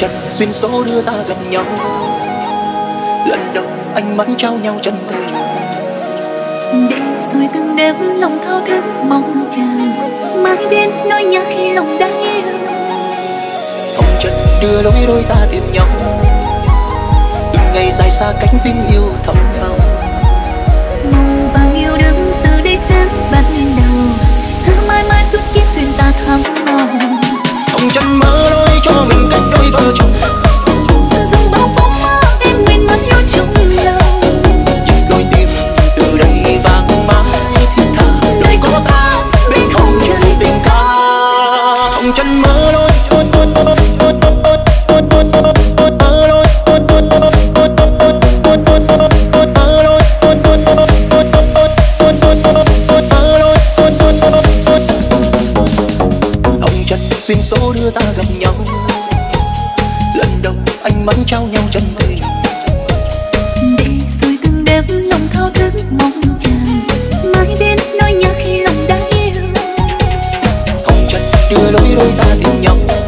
trần xuyên số đưa ta gặp nhau, lần đầu ánh mắt trao nhau chân tình. Để rồi từng đêm lòng thao thức mong chờ, mãi biết nỗi nhớ khi lòng đã yêu. Hồng trần đưa lối đôi ta tìm nhau, từng ngày dài xa cách tình yêu thầm thầm. Mong vàng yêu đương từ đây sẽ bắt đầu, hứa mãi mãi suốt kiếp duyên ta thắm lòng. Hồng trần mơ lối cho mình cách đôi vợ chồng, dù bao phong mơ em nguyện mãi yêu trong lòng. những đôi tim từ đây vang mãi thiết tha, đời có ta bên hồng trần tình ca. Hồng trần mơ lối xuyên số đưa ta gặp nhau, lần đầu ánh mắt trao nhau chân tình. Để rồi từng đêm lòng thao thức mong chờ, mãi biết nỗi nhớ khi lòng đã yêu. Hồng trần đưa lối đôi ta tìm nhau,